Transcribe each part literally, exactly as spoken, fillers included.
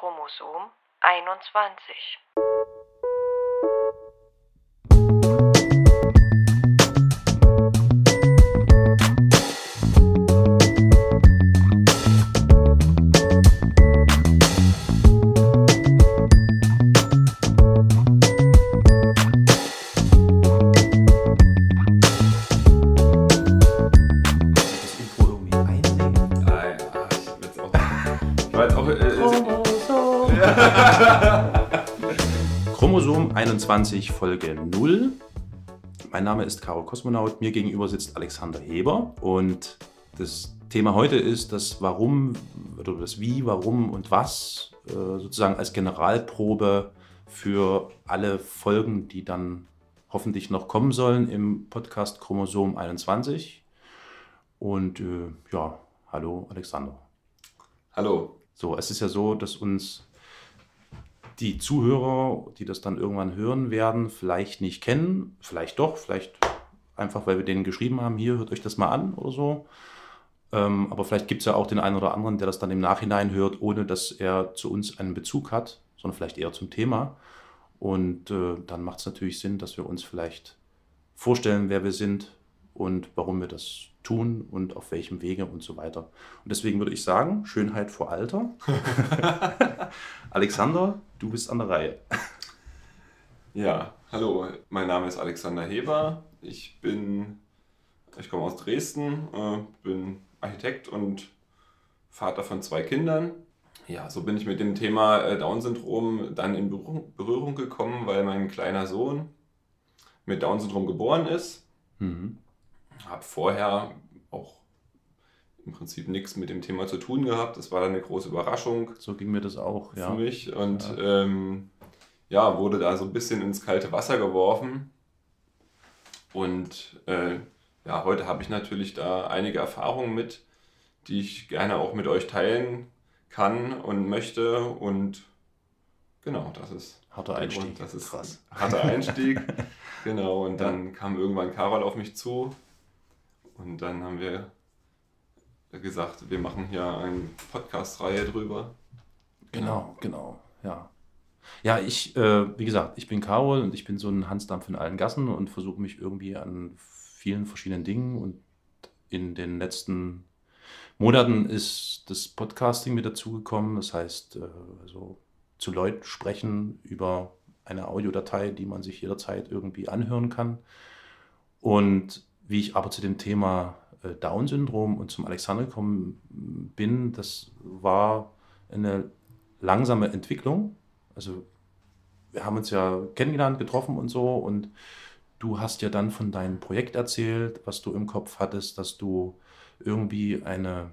Chromosom einundzwanzig. Chromosom einundzwanzig, Folge null. Mein Name ist Caro Kosmonaut, mir gegenüber sitzt Alexander Heber und das Thema heute ist das Warum, oder das Wie, Warum und Was, sozusagen als Generalprobe für alle Folgen, die dann hoffentlich noch kommen sollen im Podcast Chromosom einundzwanzig. Und äh, ja, hallo Alexander. Hallo. So, es ist ja so, dass uns die Zuhörer, die das dann irgendwann hören werden, vielleicht nicht kennen, vielleicht doch, vielleicht einfach, weil wir denen geschrieben haben, hier, hört euch das mal an oder so. Ähm, aber vielleicht gibt es ja auch den einen oder anderen, der das dann im Nachhinein hört, ohne dass er zu uns einen Bezug hat, sondern vielleicht eher zum Thema. Und äh, dann macht es natürlich Sinn, dass wir uns vielleicht vorstellen, wer wir sind und warum wir das tun und auf welchem Wege und so weiter. Und deswegen würde ich sagen, Schönheit vor Alter. Alexander, du bist an der Reihe. Ja, hallo, mein Name ist Alexander Heber. Ich bin, ich komme aus Dresden, äh, bin Architekt und Vater von zwei Kindern. Ja, so bin ich mit dem Thema äh, Down-Syndrom dann in Berührung, Berührung gekommen, weil mein kleiner Sohn mit Down-Syndrom geboren ist. Mhm. Habe vorher auch im Prinzip nichts mit dem Thema zu tun gehabt. Das war dann eine große Überraschung. So ging mir das auch, für ja. mich. Und ja. Ähm, ja, wurde da so ein bisschen ins kalte Wasser geworfen. Und äh, ja, heute habe ich natürlich da einige Erfahrungen mit, die ich gerne auch mit euch teilen kann und möchte. Und genau, das ist harter Einstieg. Grund. Das ist krass. Ein harter Einstieg. Genau, und ja. dann kam irgendwann Carol auf mich zu. Und dann haben wir gesagt, wir machen hier eine Podcast-Reihe drüber. Genau, genau, ja. Ja, ich, äh, wie gesagt, ich bin Carol und ich bin so ein Hansdampf in allen Gassen und versuche mich irgendwie an vielen verschiedenen Dingen. Und in den letzten Monaten ist das Podcasting mit dazugekommen. Das heißt, äh, also zu Leuten sprechen über eine Audiodatei, die man sich jederzeit irgendwie anhören kann. Und wie ich aber zu dem Thema äh, Down-Syndrom und zum Alexander gekommen bin, das war eine langsame Entwicklung. Also wir haben uns ja kennengelernt, getroffen und so, und du hast ja dann von deinem Projekt erzählt, was du im Kopf hattest, dass du irgendwie eine,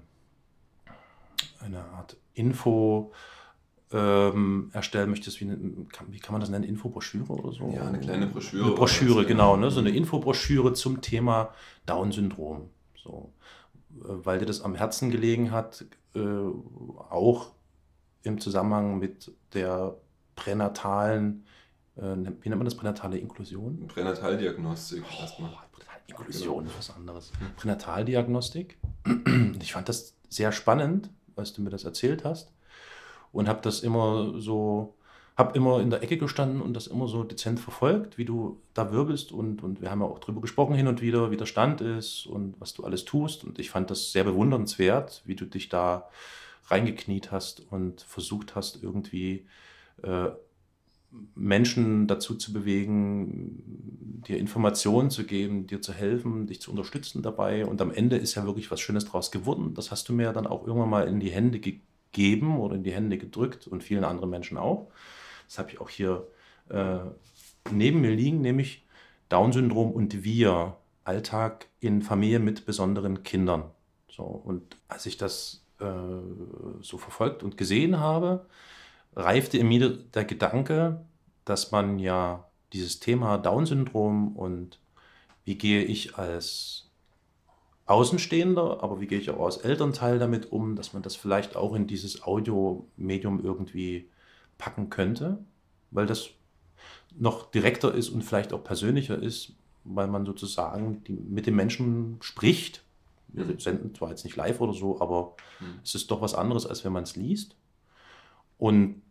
eine Art Info ähm, erstellen möchtest, wie, eine, wie kann man das nennen, Infobroschüre oder so? Ja, eine kleine Broschüre. Eine Broschüre, was, genau, ne? So eine Infobroschüre zum Thema Down-Syndrom. So. Weil dir das am Herzen gelegen hat, äh, auch im Zusammenhang mit der pränatalen, äh, wie nennt man das, pränatale Inklusion? Pränataldiagnostik oh, erstmal. Inklusion ist was anderes. Hm. Pränataldiagnostik. Ich fand das sehr spannend, als du mir das erzählt hast. Und habe das immer so, habe immer in der Ecke gestanden und das immer so dezent verfolgt, wie du da wirbelst. Und, und wir haben ja auch drüber gesprochen hin und wieder, wie der Stand ist und was du alles tust. Und ich fand das sehr bewundernswert, wie du dich da reingekniet hast und versucht hast, irgendwie äh, Menschen dazu zu bewegen, dir Informationen zu geben, dir zu helfen, dich zu unterstützen dabei. Und am Ende ist ja wirklich was Schönes draus geworden. Das hast du mir dann auch irgendwann mal in die Hände gegeben. geben oder in die Hände gedrückt und vielen anderen Menschen auch. Das habe ich auch hier äh, neben mir liegen, nämlich Down-Syndrom und wir, Alltag in Familie mit besonderen Kindern. So, und als ich das äh, so verfolgt und gesehen habe, reifte in mir der Gedanke, dass man ja dieses Thema Down-Syndrom und wie gehe ich als Außenstehender, aber wie gehe ich auch als Elternteil damit um, dass man das vielleicht auch in dieses Audiomedium irgendwie packen könnte, weil das noch direkter ist und vielleicht auch persönlicher ist, weil man sozusagen die, mit den Menschen spricht. Wir mhm. senden zwar jetzt nicht live oder so, aber mhm. es ist doch was anderes, als wenn man es liest. Und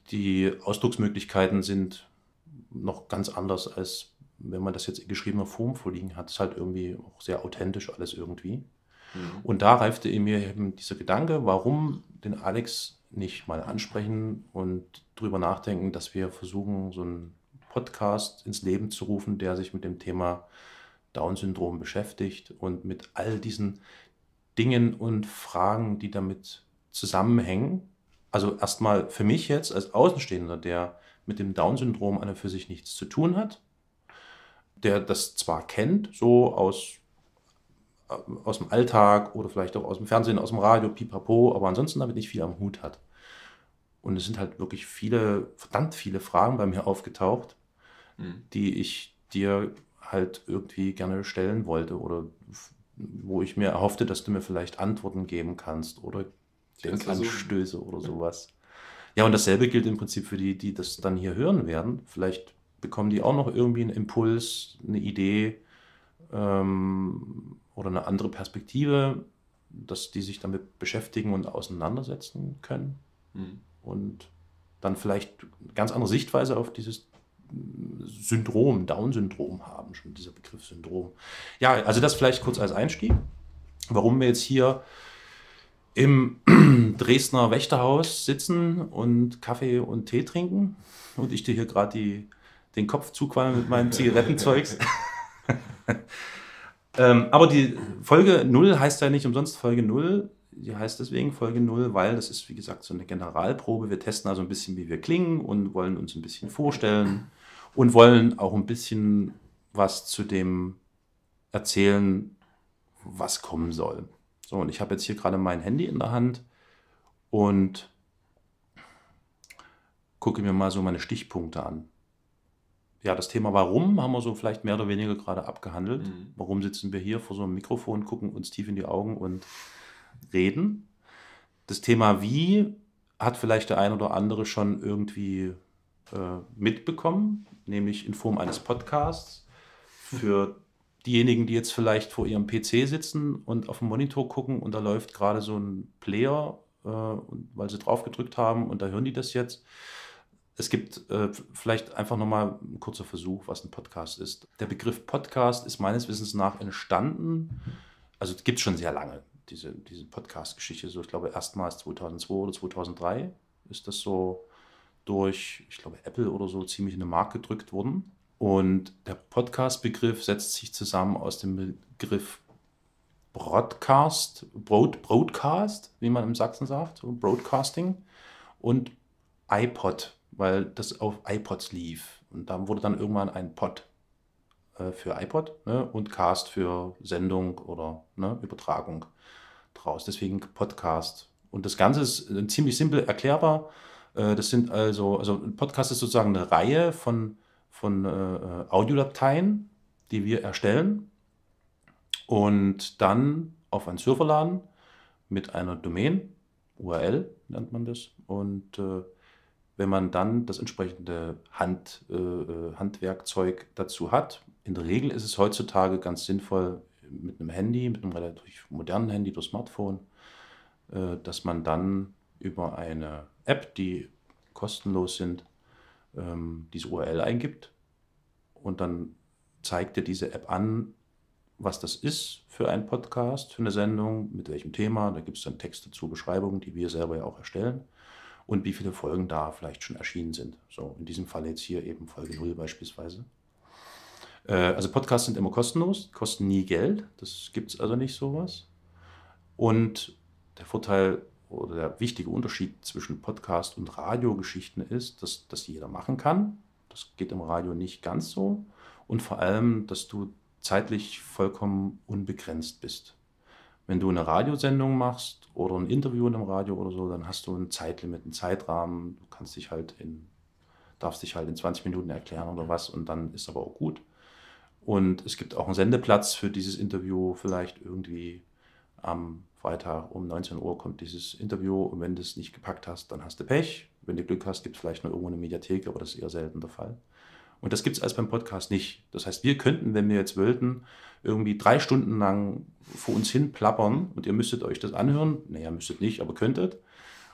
die Ausdrucksmöglichkeiten sind noch ganz anders, als wenn man das jetzt in geschriebener Form vorliegen hat. Es ist halt irgendwie auch sehr authentisch alles irgendwie. Mhm. Und da reifte in mir eben dieser Gedanke, warum den Alex nicht mal ansprechen und drüber nachdenken, dass wir versuchen, so einen Podcast ins Leben zu rufen, der sich mit dem Thema Down-Syndrom beschäftigt und mit all diesen Dingen und Fragen, die damit zusammenhängen. Also erstmal für mich jetzt als Außenstehender, der mit dem Down-Syndrom an und für sich nichts zu tun hat, der das zwar kennt, so aus, äh, aus dem Alltag oder vielleicht auch aus dem Fernsehen, aus dem Radio, pipapo, aber ansonsten damit nicht viel am Hut hat. Und es sind halt wirklich viele, verdammt viele Fragen bei mir aufgetaucht, Mhm. die ich dir halt irgendwie gerne stellen wollte oder f- wo ich mir erhoffte, dass du mir vielleicht Antworten geben kannst oder Ich werd's versuchen. Denkanstöße oder sowas. Ja, und dasselbe gilt im Prinzip für die, die das dann hier hören werden. Vielleicht bekommen die auch noch irgendwie einen Impuls, eine Idee ähm, oder eine andere Perspektive, dass die sich damit beschäftigen und auseinandersetzen können Mhm. und dann vielleicht eine ganz andere Sichtweise auf dieses Syndrom, Down-Syndrom haben, schon dieser Begriff Syndrom. Ja, also das vielleicht kurz als Einstieg, warum wir jetzt hier im Dresdner Wächterhaus sitzen und Kaffee und Tee trinken und ich dir hier gerade die, den Kopf zuqualme mit meinem Zigarettenzeugs. ähm, aber die Folge null heißt ja nicht umsonst Folge null. Die heißt deswegen Folge null, weil das ist, wie gesagt, so eine Generalprobe. Wir testen also ein bisschen, wie wir klingen und wollen uns ein bisschen vorstellen und wollen auch ein bisschen was zu dem erzählen, was kommen soll. So, und ich habe jetzt hier gerade mein Handy in der Hand und gucke mir mal so meine Stichpunkte an. Ja, das Thema Warum haben wir so vielleicht mehr oder weniger gerade abgehandelt. Mhm. Warum sitzen wir hier vor so einem Mikrofon, gucken uns tief in die Augen und reden? Das Thema Wie hat vielleicht der ein oder andere schon irgendwie äh, mitbekommen, nämlich in Form eines Podcasts. Für diejenigen, die jetzt vielleicht vor ihrem P C sitzen und auf dem Monitor gucken und da läuft gerade so ein Player, äh, und, weil sie drauf gedrückt haben und da hören die das jetzt. Es gibt äh, vielleicht einfach nochmal ein kurzer Versuch, was ein Podcast ist. Der Begriff Podcast ist meines Wissens nach entstanden, also es gibt schon sehr lange, diese, diese Podcast-Geschichte, so ich glaube erstmals zweitausendzwei oder zweitausenddrei ist das so durch, ich glaube Apple oder so, ziemlich in den Markt gedrückt worden. Und der Podcast-Begriff setzt sich zusammen aus dem Begriff Broadcast, Broad, Broadcast, wie man im Sachsen sagt, so Broadcasting, und iPod, weil das auf iPods lief. Und da wurde dann irgendwann ein Pod äh, für iPod, ne, und Cast für Sendung oder, ne, Übertragung draus. Deswegen Podcast. Und das Ganze ist äh, ziemlich simpel erklärbar. Äh, das sind also, also ein Podcast ist sozusagen eine Reihe von von äh, Audiodateien, die wir erstellen und dann auf einen Server laden mit einer Domain, U R L nennt man das. Und äh, wenn man dann das entsprechende Hand, äh, Handwerkzeug dazu hat, in der Regel ist es heutzutage ganz sinnvoll mit einem Handy, mit einem relativ modernen Handy, durch Smartphone, äh, dass man dann über eine App, die kostenlos sind, diese U R L eingibt und dann zeigt dir diese App an, was das ist für ein Podcast, für eine Sendung, mit welchem Thema. Da gibt es dann Text dazu, Beschreibungen, die wir selber ja auch erstellen und wie viele Folgen da vielleicht schon erschienen sind. So, in diesem Fall jetzt hier eben Folge null beispielsweise. Äh, also Podcasts sind immer kostenlos, kosten nie Geld, das gibt es also nicht sowas. Und der Vorteil oder der wichtige Unterschied zwischen Podcast und Radiogeschichten ist, dass das jeder machen kann. Das geht im Radio nicht ganz so. Und vor allem, dass du zeitlich vollkommen unbegrenzt bist. Wenn du eine Radiosendung machst oder ein Interview in einem Radio oder so, dann hast du ein Zeitlimit, einen Zeitrahmen. Du kannst dich halt in, darfst dich halt in zwanzig Minuten erklären oder was und dann ist aber auch gut. Und es gibt auch einen Sendeplatz für dieses Interview, vielleicht irgendwie am Freitag um neunzehn Uhr kommt dieses Interview und wenn du es nicht gepackt hast, dann hast du Pech. Wenn du Glück hast, gibt es vielleicht noch irgendwo eine Mediathek, aber das ist eher selten der Fall. Und das gibt es als beim Podcast nicht. Das heißt, wir könnten, wenn wir jetzt wollten, irgendwie drei Stunden lang vor uns hin plappern und ihr müsstet euch das anhören. Naja, müsstet nicht, aber könntet.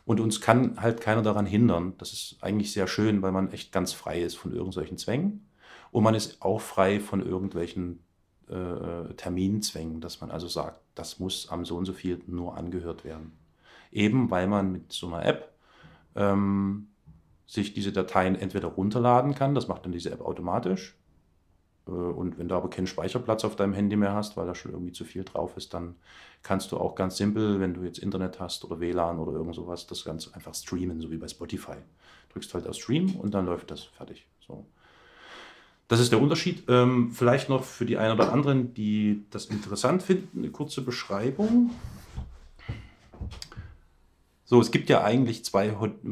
Und uns kann halt keiner daran hindern. Das ist eigentlich sehr schön, weil man echt ganz frei ist von irgendwelchen Zwängen. Und man ist auch frei von irgendwelchen äh, Terminzwängen, dass man also sagt, das muss am so und so viel nur angehört werden. Eben weil man mit so einer App ähm, sich diese Dateien entweder runterladen kann, das macht dann diese App automatisch. Und wenn du aber keinen Speicherplatz auf deinem Handy mehr hast, weil da schon irgendwie zu viel drauf ist, dann kannst du auch ganz simpel, wenn du jetzt Internet hast oder W L A N oder irgend sowas, das Ganze einfach streamen, so wie bei Spotify. Drückst halt auf Stream und dann läuft das fertig. So. Das ist der Unterschied. Ähm, vielleicht noch für die einen oder anderen, die das interessant finden, eine kurze Beschreibung. So, es gibt ja eigentlich zwei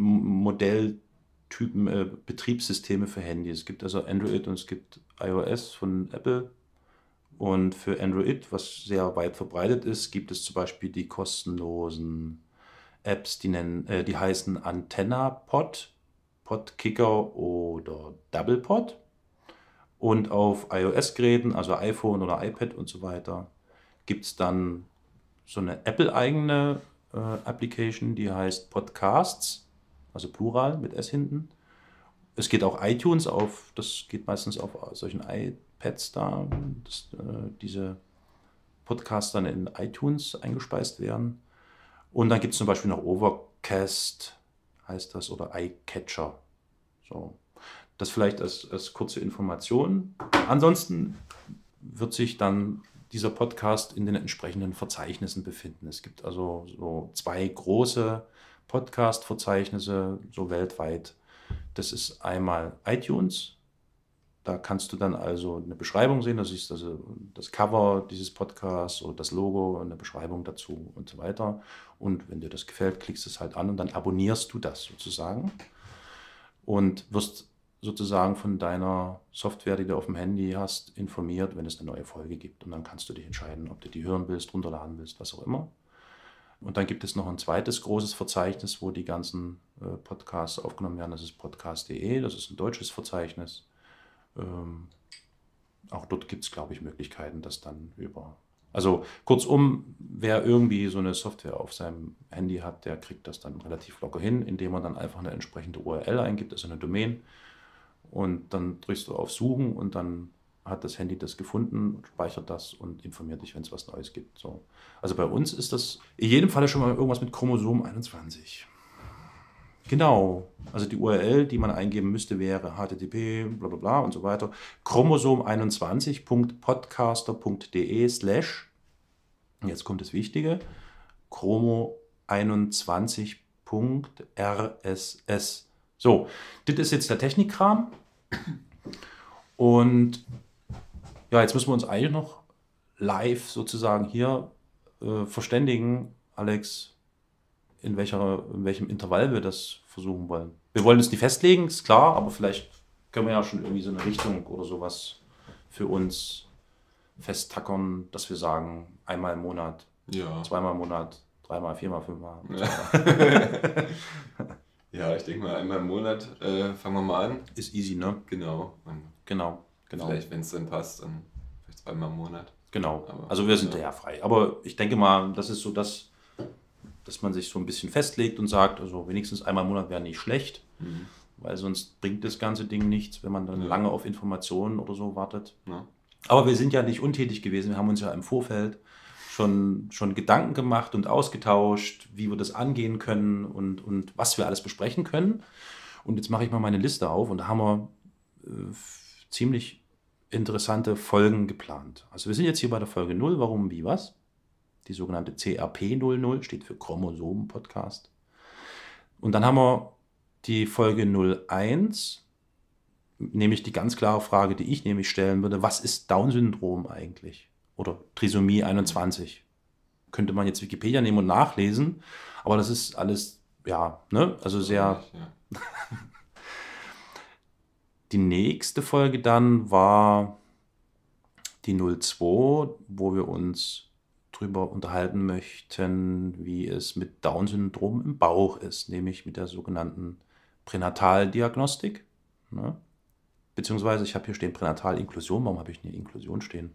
Modelltypen äh, Betriebssysteme für Handys. Es gibt also Android und es gibt iOS von Apple. Und für Android, was sehr weit verbreitet ist, gibt es zum Beispiel die kostenlosen Apps, die, nennen, äh, die heißen AntennaPod, Podkicker oder DoublePod. Und auf iOS-Geräten, also iPhone oder iPad und so weiter, gibt es dann so eine Apple-eigene äh, Application, die heißt Podcasts, also Plural mit S hinten. Es geht auch iTunes auf, das geht meistens auf solchen iPads da, dass äh, diese Podcasts dann in iTunes eingespeist werden. Und dann gibt es zum Beispiel noch Overcast, heißt das, oder iCatcher. So. Das vielleicht als, als kurze Information. Ansonsten wird sich dann dieser Podcast in den entsprechenden Verzeichnissen befinden. Es gibt also so zwei große Podcast-Verzeichnisse, so weltweit. Das ist einmal iTunes. Da kannst du dann also eine Beschreibung sehen. Da siehst du also das Cover dieses Podcasts oder das Logo und eine Beschreibung dazu und so weiter. Und wenn dir das gefällt, klickst du es halt an und dann abonnierst du das sozusagen. Und wirst sozusagen von deiner Software, die du auf dem Handy hast, informiert, wenn es eine neue Folge gibt. Und dann kannst du dich entscheiden, ob du die hören willst, runterladen willst, was auch immer. Und dann gibt es noch ein zweites großes Verzeichnis, wo die ganzen äh, Podcasts aufgenommen werden. Das ist podcast punkt de, das ist ein deutsches Verzeichnis. Ähm, auch dort gibt es, glaube ich, Möglichkeiten, das dann über... Also kurzum, wer irgendwie so eine Software auf seinem Handy hat, der kriegt das dann relativ locker hin, indem man dann einfach eine entsprechende U R L eingibt, also eine Domain. Und dann drückst du auf Suchen und dann hat das Handy das gefunden, speichert das und informiert dich, wenn es was Neues gibt. So. Also bei uns ist das in jedem Fall schon mal irgendwas mit Chromosom einundzwanzig. Genau, also die U R L, die man eingeben müsste, wäre h t t p bla bla bla und so weiter, chromosom einundzwanzig punkt podcaster punkt de slash, jetzt kommt das Wichtige, chromo einundzwanzig punkt r s s. So, das ist jetzt der Technikkram. Und ja, jetzt müssen wir uns eigentlich noch live sozusagen hier äh, verständigen, Alex, in, welcher, in welchem Intervall wir das versuchen wollen. Wir wollen es nicht festlegen, ist klar, aber vielleicht können wir ja schon irgendwie so eine Richtung oder sowas für uns festtackern, dass wir sagen, einmal im Monat, Ja. zweimal im Monat, dreimal, viermal, fünfmal. Ja. Ja, ich denke mal, einmal im Monat äh, fangen wir mal an. Ist easy, ne? Genau. Und Genau, genau. vielleicht, wenn es dann passt, dann vielleicht zweimal im Monat. Genau. Aber, also wir sind ja. ja frei. Aber ich denke mal, das ist so das, dass man sich so ein bisschen festlegt und sagt, also wenigstens einmal im Monat wäre nicht schlecht, Mhm. weil sonst bringt das ganze Ding nichts, wenn man dann Ja. lange auf Informationen oder so wartet. Ja. Aber wir sind ja nicht untätig gewesen. Wir haben uns ja im Vorfeld schon, schon Gedanken gemacht und ausgetauscht, wie wir das angehen können und, und was wir alles besprechen können. Und jetzt mache ich mal meine Liste auf und da haben wir äh, ziemlich interessante Folgen geplant. Also wir sind jetzt hier bei der Folge null, warum, wie, was. Die sogenannte C R P null null steht für Chromosomen-Podcast. Und dann haben wir die Folge null eins, nämlich die ganz klare Frage, die ich nämlich stellen würde, was ist Down-Syndrom eigentlich? Oder Trisomie einundzwanzig. Könnte man jetzt Wikipedia nehmen und nachlesen, aber das ist alles, ja, ne, also sehr... Ja. Die nächste Folge dann war die null zwei, wo wir uns drüber unterhalten möchten, wie es mit Down-Syndrom im Bauch ist, nämlich mit der sogenannten Pränataldiagnostik. Ne? Beziehungsweise, ich habe hier stehen Pränatalinklusion. Warum habe ich eine Inklusion stehen?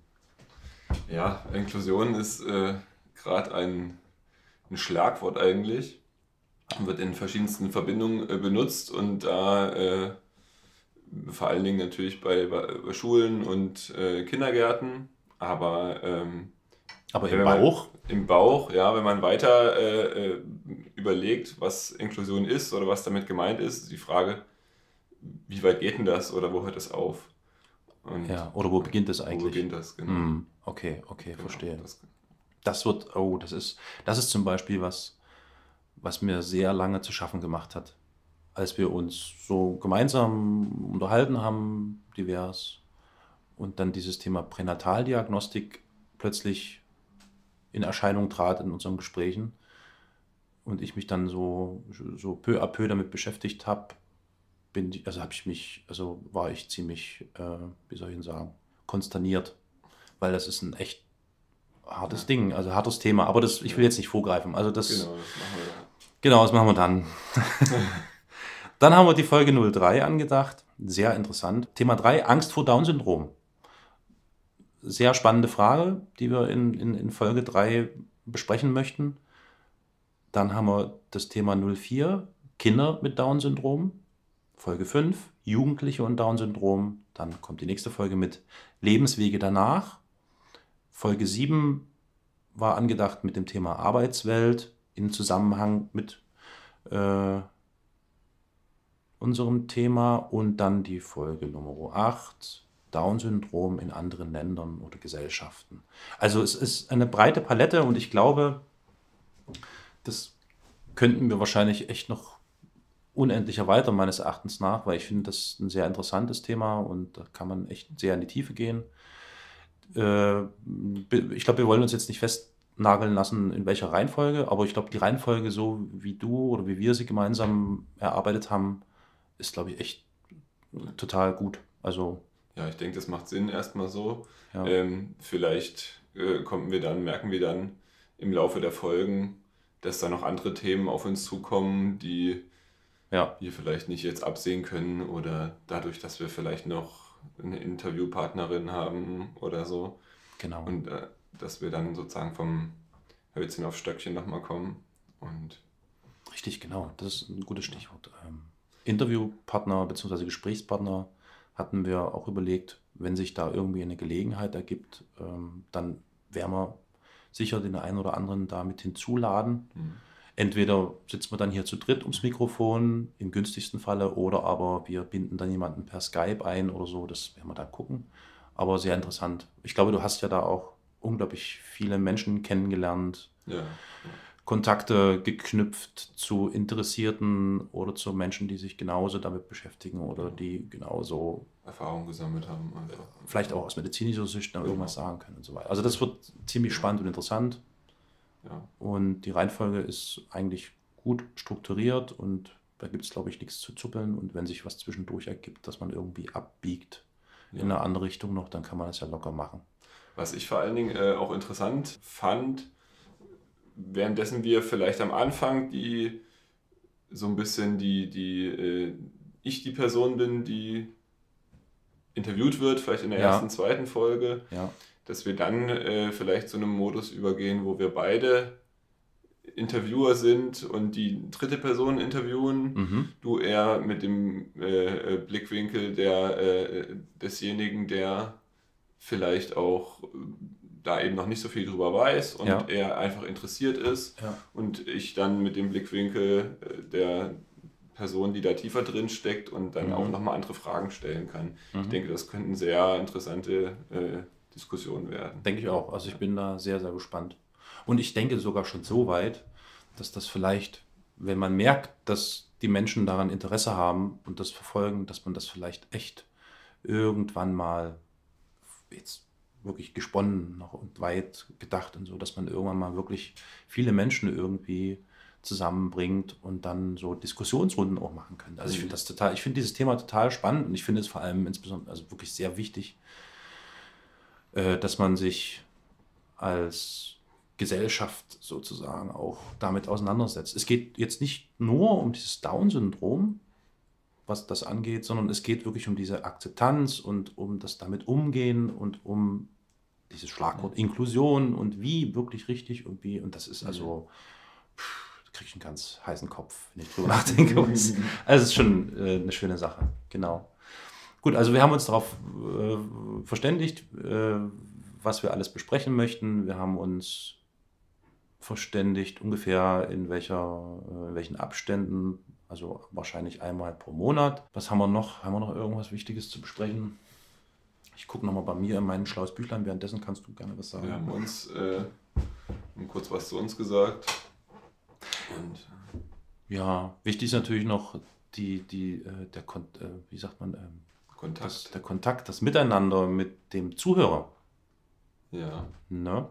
Ja, Inklusion ist äh, gerade ein, ein Schlagwort eigentlich. wird in verschiedensten Verbindungen äh, benutzt und da äh, vor allen Dingen natürlich bei, bei Schulen und äh, Kindergärten, aber ähm, Aber wenn im man, Bauch? Im Bauch, ja, wenn man weiter äh, äh, überlegt, was Inklusion ist oder was damit gemeint ist, ist die Frage, wie weit geht denn das oder wo hört es auf? Und Ja, oder wo beginnt es wo eigentlich? beginnt das, genau. Hm, okay, okay, Genau, verstehe. das, Das wird, oh, das ist, das ist zum Beispiel was, was mir sehr lange zu schaffen gemacht hat. Als wir uns so gemeinsam unterhalten haben, divers, und dann dieses Thema Pränataldiagnostik plötzlich in Erscheinung trat in unseren Gesprächen und ich mich dann so, so peu à peu damit beschäftigt habe, bin, ich- also habe ich mich, also war ich ziemlich, äh, wie soll ich denn sagen, konsterniert, weil das ist ein echt hartes Ja. Ding, also hartes Thema, aber das, ich will Ja. jetzt nicht vorgreifen, also das, genau, das machen wir dann. genau, das machen wir dann. Dann haben wir die Folge null drei angedacht, sehr interessant. Thema drei, Angst vor Down-Syndrom. Sehr spannende Frage, die wir in, in, in Folge drei besprechen möchten. Dann haben wir das Thema null vier, Kinder mit Down-Syndrom. Folge fünf, Jugendliche und Down-Syndrom. Dann kommt die nächste Folge mit Lebenswege danach. Folge sieben war angedacht mit dem Thema Arbeitswelt in Zusammenhang mit äh, unserem Thema. Und dann die Folge Nummer acht, Down-Syndrom in anderen Ländern oder Gesellschaften. Also es ist eine breite Palette und ich glaube, das könnten wir wahrscheinlich echt noch unendlich erweitern, meines Erachtens nach, weil ich finde, das ein sehr interessantes Thema und da kann man echt sehr in die Tiefe gehen. Äh, ich glaube, wir wollen uns jetzt nicht festnageln lassen, in welcher Reihenfolge, aber ich glaube, die Reihenfolge, so wie du oder wie wir sie gemeinsam erarbeitet haben, ist, glaube ich, echt total gut. Also, Ja, ich denke, das macht Sinn erstmal so. ja. Ähm, vielleicht äh, kommen wir dann, merken wir dann im Laufe der Folgen, dass da noch andere Themen auf uns zukommen, die Ja, wir vielleicht nicht jetzt absehen können oder dadurch, dass wir vielleicht noch eine Interviewpartnerin haben oder so genau. und äh, dass wir dann sozusagen vom Hölzchen auf Stöckchen nochmal kommen und Richtig, genau. Das ist ein gutes Stichwort. Ähm, Interviewpartner bzw. Gesprächspartner hatten wir auch überlegt, wenn sich da irgendwie eine Gelegenheit ergibt, ähm, dann werden wir sicher den einen oder anderen da mit hinzuladen. hm, Entweder sitzen wir dann hier zu dritt ums Mikrofon, im günstigsten Falle, oder aber wir binden dann jemanden per Skype ein oder so, das werden wir dann gucken. Aber sehr interessant. Ich glaube, du hast ja da auch unglaublich viele Menschen kennengelernt, ja, ja. Kontakte geknüpft zu Interessierten oder zu Menschen, die sich genauso damit beschäftigen oder die genauso Erfahrung gesammelt haben. Einfach. vielleicht auch aus medizinischer Sicht noch irgendwas Genau. sagen können und so weiter. Also das wird ziemlich spannend und interessant Ja. und die Reihenfolge ist eigentlich gut strukturiert und da gibt es, glaube ich, nichts zu zuppeln und wenn sich was zwischendurch ergibt, dass man irgendwie abbiegt in Ja. eine andere Richtung noch, dann kann man das ja locker machen. Was ich vor allen Dingen äh, auch interessant fand, währenddessen wir vielleicht am Anfang die so ein bisschen die, die äh, ich die Person bin, die interviewt wird, vielleicht in der Ja. ersten, zweiten Folge, Ja, dass wir dann äh, vielleicht zu einem Modus übergehen, wo wir beide Interviewer sind und die dritte Person interviewen. mhm. Du eher mit dem äh, äh, Blickwinkel der, äh, desjenigen, der vielleicht auch äh, da eben noch nicht so viel drüber weiß und Ja. er einfach interessiert ist. Ja. Und ich dann mit dem Blickwinkel äh, der Person, die da tiefer drin steckt und dann Mhm. auch nochmal andere Fragen stellen kann. Ich Mhm. denke, das könnten sehr interessante äh, Diskussionen werden. Denke ich auch. Also ich bin da sehr, sehr gespannt. Und ich denke sogar schon so weit, dass das vielleicht, wenn man merkt, dass die Menschen daran Interesse haben und das verfolgen, dass man das vielleicht echt irgendwann mal jetzt wirklich gesponnen noch und weit gedacht und so, dass man irgendwann mal wirklich viele Menschen irgendwie zusammenbringt und dann so Diskussionsrunden auch machen kann. Also ich finde das total, ich finde dieses Thema total spannend und ich finde es vor allem insbesondere, also wirklich sehr wichtig, äh, dass man sich als Gesellschaft sozusagen auch damit auseinandersetzt. Es geht jetzt nicht nur um dieses Down-Syndrom, was das angeht, sondern es geht wirklich um diese Akzeptanz und um das damit umgehen und um dieses Schlagwort Inklusion und wie wirklich richtig und wie, und das ist also, pff, kriege ich einen ganz heißen Kopf, wenn ich drüber nachdenke. Also es ist schon äh, eine schöne Sache, genau. Gut, also wir haben uns darauf äh, verständigt, äh, was wir alles besprechen möchten. Wir haben uns verständigt, ungefähr in, welcher, äh, in welchen Abständen, also wahrscheinlich einmal pro Monat. Was haben wir noch? Haben wir noch irgendwas Wichtiges zu besprechen? Ich gucke nochmal bei mir in mein schlaues Büchlein, währenddessen kannst du gerne was sagen. Wir haben uns äh, kurz was zu uns gesagt. Und, äh, ja, wichtig ist natürlich noch die, die, äh, der Kon äh, wie sagt man, ähm, Kontakt. Das, der Kontakt, das Miteinander mit dem Zuhörer. Ja. Ne?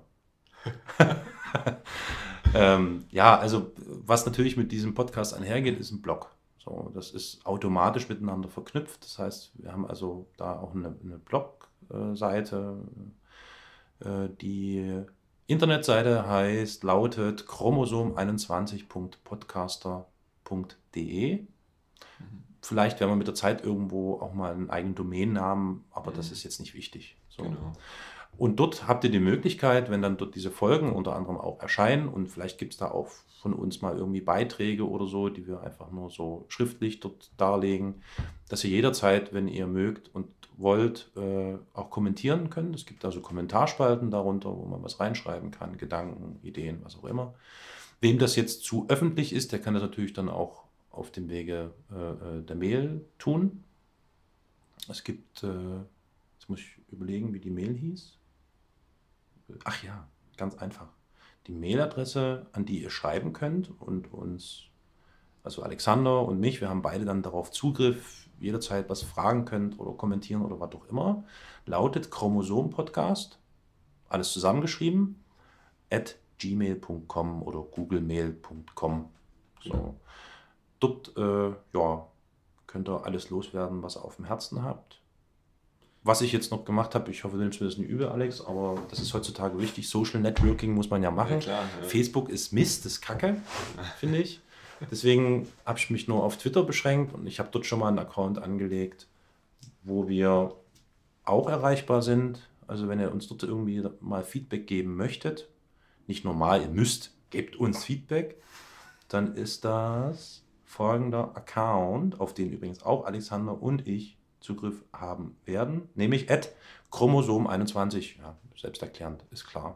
ähm, ja, also was natürlich mit diesem Podcast einhergeht, ist ein Blog. So, das ist automatisch miteinander verknüpft. Das heißt, wir haben also da auch eine, eine Blogseite. Äh, die Internetseite heißt, lautet chromosom einundzwanzig punkt podcaster punkt de. Vielleicht werden wir mit der Zeit irgendwo auch mal einen eigenen Domainnamen, aber mhm. das ist jetzt nicht wichtig. So. Genau. Und dort habt ihr die Möglichkeit, wenn dann dort diese Folgen unter anderem auch erscheinen und vielleicht gibt es da auch von uns mal irgendwie Beiträge oder so, die wir einfach nur so schriftlich dort darlegen, dass ihr jederzeit, wenn ihr mögt und wollt, äh, auch kommentieren könnt. Es gibt also Kommentarspalten darunter, wo man was reinschreiben kann, Gedanken, Ideen, was auch immer. Wem das jetzt zu öffentlich ist, der kann das natürlich dann auch auf dem Wege äh, der Mail tun. Es gibt, äh, jetzt muss ich überlegen, wie die Mail hieß. Ach ja, ganz einfach. Die Mailadresse, an die ihr schreiben könnt und uns, also Alexander und mich, wir haben beide dann darauf Zugriff, jederzeit was fragen könnt oder kommentieren oder was auch immer, lautet chromosompodcast, alles zusammengeschrieben, at gmail punkt com oder googlemail punkt com. So. Dort äh, ja, könnt ihr alles loswerden, was ihr auf dem Herzen habt. Was ich jetzt noch gemacht habe, ich hoffe, du nimmst mir das nicht übel, Alex, aber das ist heutzutage wichtig. Social Networking muss man ja machen. Ja, klar, ja. Facebook ist Mist, das ist Kacke, finde ich. Deswegen habe ich mich nur auf Twitter beschränkt und ich habe dort schon mal einen Account angelegt, wo wir auch erreichbar sind. Also wenn ihr uns dort irgendwie mal Feedback geben möchtet, nicht normal, ihr müsst, gebt uns Feedback, dann ist das folgender Account, auf den übrigens auch Alexander und ich Zugriff haben werden, nämlich at chromosom einundzwanzig. Ja, selbsterklärend, ist klar.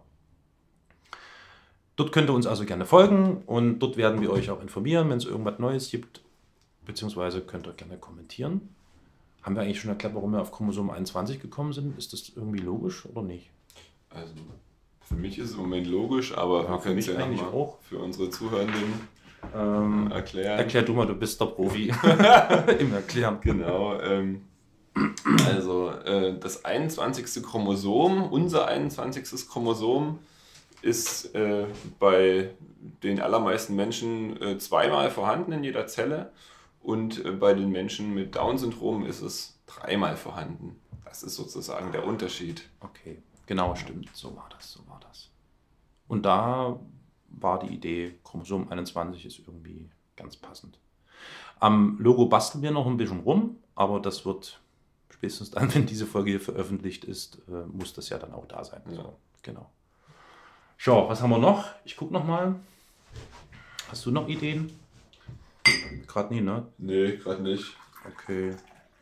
Dort könnt ihr uns also gerne folgen und dort werden wir euch auch informieren, wenn es irgendwas Neues gibt, beziehungsweise könnt ihr gerne kommentieren. Haben wir eigentlich schon erklärt, warum wir auf Chromosom einundzwanzig gekommen sind? Ist das irgendwie logisch oder nicht? Also für mich ist es im Moment logisch, aber ja, wir können es ja eigentlich noch mal auch für unsere Zuhörenden ähm, erklären. Erklär du mal, du bist der Profi im Erklären. Genau. Ähm, also äh, das einundzwanzigste Chromosom, unser einundzwanzigstes Chromosom, ist äh, bei den allermeisten Menschen äh, zweimal vorhanden in jeder Zelle und äh, bei den Menschen mit Down-Syndrom ist es dreimal vorhanden. Das ist sozusagen der Unterschied. Okay, genau, stimmt. So war das, so war das. Und da war die Idee, Chromosom einundzwanzig ist irgendwie ganz passend. Am Logo basteln wir noch ein bisschen rum, aber das wird spätestens dann, wenn diese Folge hier veröffentlicht ist, äh, muss das ja dann auch da sein. Ja. So, genau. Schau, was haben wir noch? Ich gucke noch mal. Hast du noch Ideen? Gerade nie, ne? Nee, gerade nicht. Okay.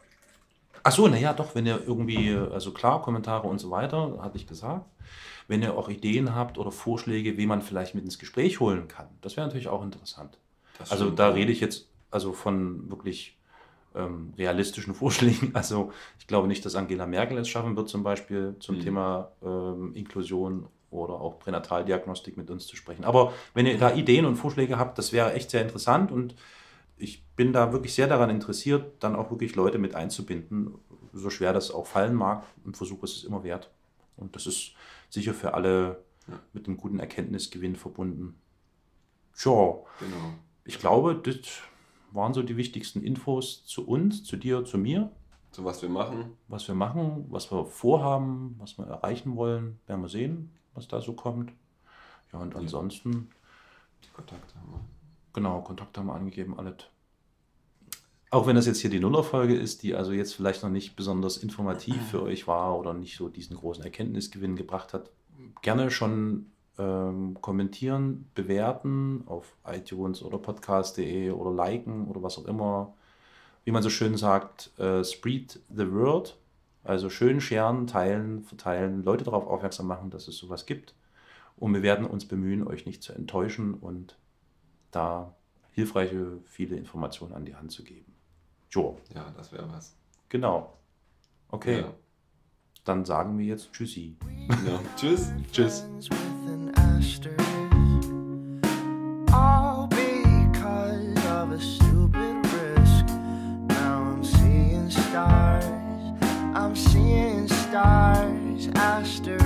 Achso, naja, doch, wenn ihr irgendwie, also klar, Kommentare und so weiter, hatte ich gesagt. Wenn ihr auch Ideen habt oder Vorschläge, wie man vielleicht mit ins Gespräch holen kann, das wäre natürlich auch interessant. Das Also stimmt, da ja. rede ich jetzt also von wirklich ähm, realistischen Vorschlägen. Also ich glaube nicht, dass Angela Merkel es schaffen wird, zum Beispiel zum Mhm. Thema ähm, Inklusion oder auch Pränataldiagnostik mit uns zu sprechen. Aber wenn ihr da Ideen und Vorschläge habt, das wäre echt sehr interessant und ich bin da wirklich sehr daran interessiert, dann auch wirklich Leute mit einzubinden, so schwer das auch fallen mag. Ein Versuch ist es immer wert. Und das ist sicher für alle Ja. mit einem guten Erkenntnisgewinn verbunden. Tja, Genau. ich glaube, das waren so die wichtigsten Infos zu uns, zu dir, zu mir, So was wir machen. was wir machen, was wir vorhaben, was wir erreichen wollen. Werden wir sehen, was da so kommt. Ja, und Ja. ansonsten, Die Kontakte haben wir. genau, Kontakte haben wir angegeben, alles. Auch wenn das jetzt hier die Nullerfolge ist, die also jetzt vielleicht noch nicht besonders informativ für euch war oder nicht so diesen großen Erkenntnisgewinn gebracht hat, gerne schon ähm, kommentieren, bewerten auf iTunes oder podcast punkt de oder liken oder was auch immer. Wie man so schön sagt, äh, spread the word. Also schön scheren, teilen, verteilen, Leute darauf aufmerksam machen, dass es sowas gibt. Und wir werden uns bemühen, euch nicht zu enttäuschen und da hilfreiche, viele Informationen an die Hand zu geben. Jo. Ja, das wäre was. Genau. Okay. Ja. Dann sagen wir jetzt Tschüssi. Ja. Tschüss. Tschüss. All because of a stupid risk. Now I'm seeing stars. I'm seeing stars. Asterisk.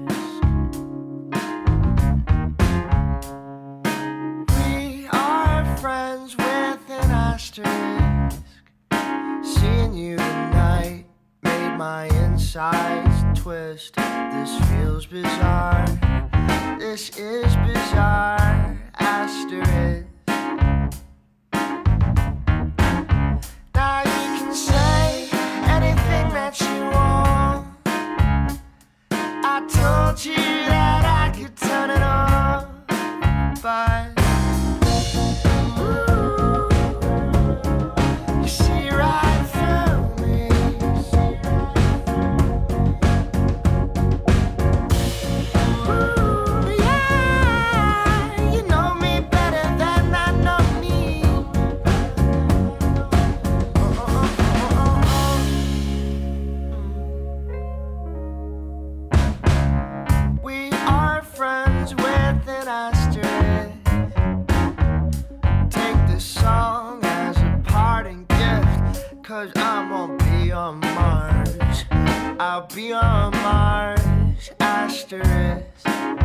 We are friends with an asterisk. Seeing you tonight made my insides twist. This feels bizarre. This is bizarre. Asterisk. Now you can say anything that you want. I told you that I could turn it on, but ooh, you see right through me. Ooh, yeah, you know me better than I know me. Oh, oh, oh, oh, oh. We are friends with an asterisk. Take this song as a parting gift, 'cause I won't be on Mars. I'll be on Mars. Asterisk.